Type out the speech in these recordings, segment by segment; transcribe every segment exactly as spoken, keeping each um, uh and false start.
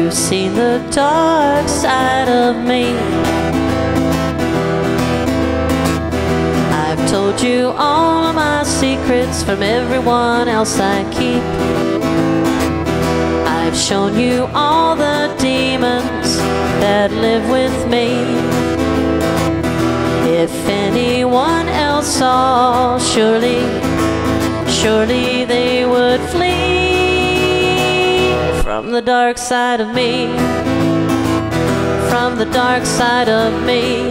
You've seen the dark side of me. I've told you all of my secrets from everyone else I keep. I've shown you all the demons that live with me. If anyone else saw, surely, surely they would flee from the dark side of me, from the dark side of me.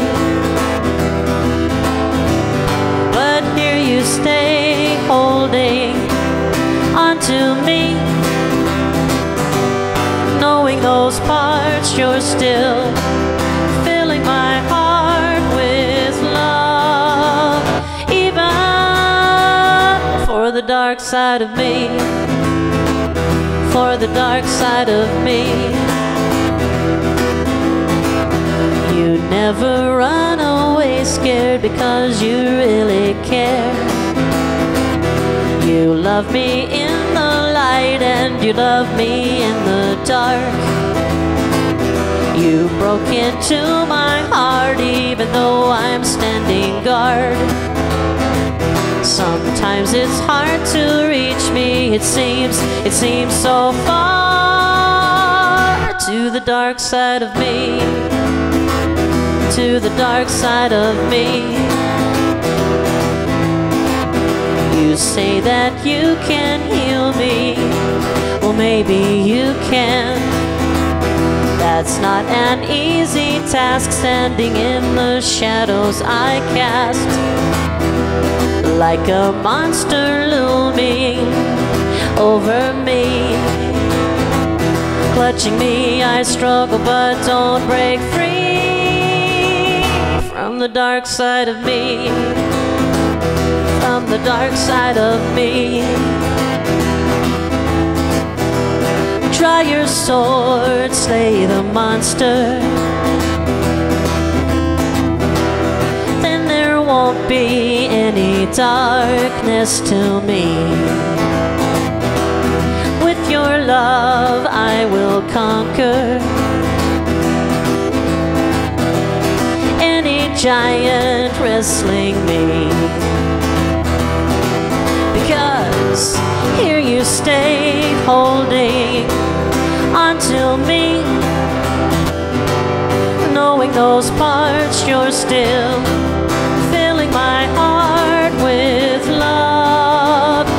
But here you stay, holding onto me, knowing those parts you're still filling my heart with love, even for the dark side of me, for the dark side of me. You never run away scared because you really care. You love me in the light and you love me in the dark. You broke into my heart even though I'm standing guard. Sometimes it's hard to reach me, it seems, it seems so far. To the dark side of me, to the dark side of me. You say that you can heal me, well maybe you can. That's not an easy task, standing in the shadows I cast, like a monster looming over me. Clutching me I struggle but don't break free from the dark side of me, from the dark side of me. Draw your sword, slay the monster, then there won't be any darkness to me. With your love I will conquer any giant wrestling me. Because here you stay, holding onto me, knowing those parts you're still filling my heart with love,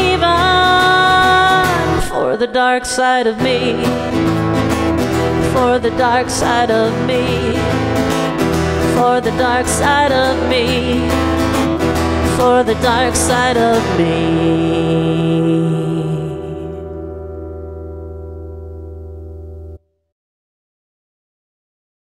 even for the dark side of me, for the dark side of me, for the dark side of me, for the dark side of me.